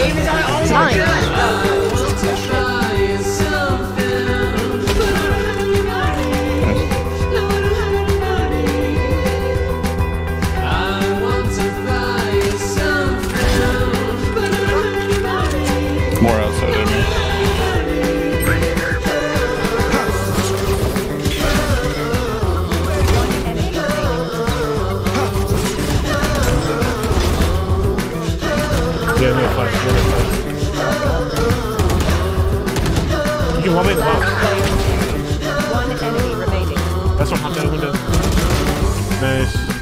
It's mine. More outside of me. Yeah, no, fine. You can one way in the box. One enemy remaining. That's what happened in the window. Nice.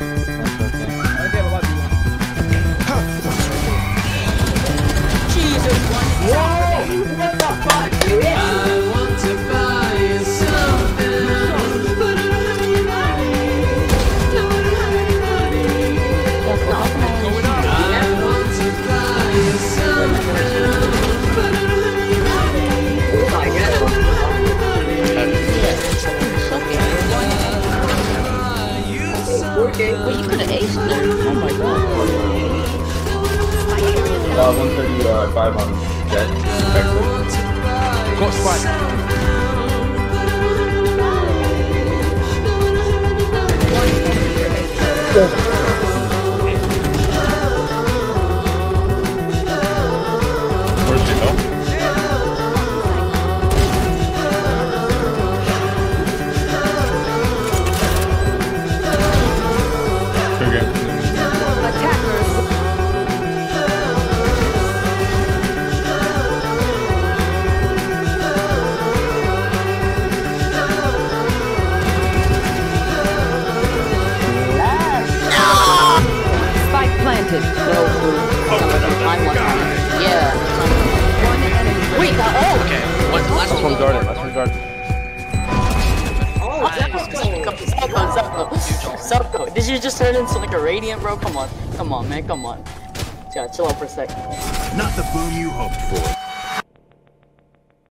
Well, you could have aced there. Oh my god. 135 on jet. Got spike. Where's she go? Yeah. One enemy. Wait, oh! Okay, last Last one guarded, last one guarded. Zepko, did you just turn into like a radiant, bro? Come on, man, come on. Yeah, chill out for a sec. Not the boom you hoped for.